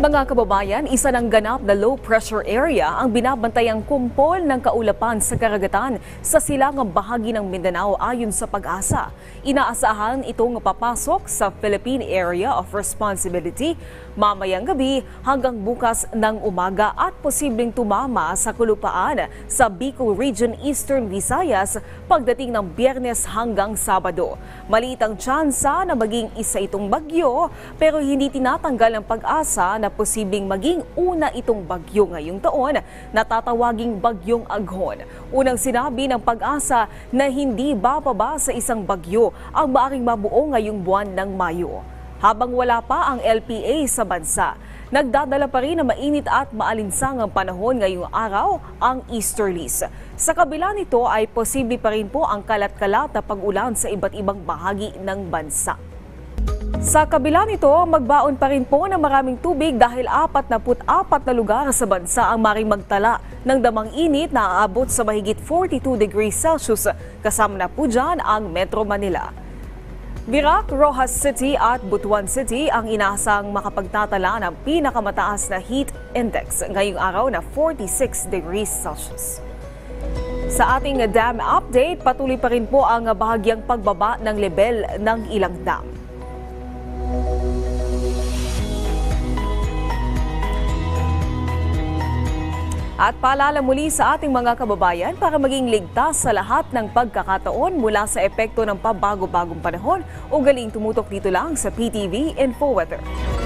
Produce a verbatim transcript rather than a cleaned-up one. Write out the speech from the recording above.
Mga kababayan, isa ng ganap na low pressure area ang binabantayang kumpol ng kaulapan sa karagatan sa silangang bahagi ng Mindanao ayon sa Pag-asa. Inaasahan itong papasok sa Philippine Area of Responsibility mamayang gabi hanggang bukas ng umaga at posibleng tumama sa kulupaan sa Bicol Region, Eastern Visayas pagdating ng Biyernes hanggang Sabado. Maliit ang tsansa na maging isa itong bagyo pero hindi tinatanggal ang pag-asa na posibleng maging una itong bagyo ngayong taon na tatawaging Bagyong Aghon. Unang sinabi ng Pag-asa na hindi bababa sa isang bagyo ang maaring mabuo ngayong buwan ng Mayo. Habang wala pa ang L P A sa bansa, nagdadala pa rin na mainit at maalinsangang panahon ngayong araw ang easterlies. Sa kabila nito ay posible pa rin po ang kalat-kalat na pag-ulan sa iba't ibang bahagi ng bansa. Sa kabila nito, magbaon pa rin po ng maraming tubig dahil apat na apat na lugar sa bansa ang maring magtala ng damang init na aabot sa mahigit forty-two degrees Celsius, kasama na po dyan ang Metro Manila. Virac, Rojas City at Butuan City ang inaasang makapagtatala ng pinakamataas na heat index ngayong araw na forty-six degrees Celsius. Sa ating dam update, patuloy pa rin po ang bahagyang pagbaba ng level ng ilang dam. At paalala muli sa ating mga kababayan para maging ligtas sa lahat ng pagkakataon mula sa epekto ng pabago-bagong panahon, ugaling tumutok dito lang sa P T V Info Weather.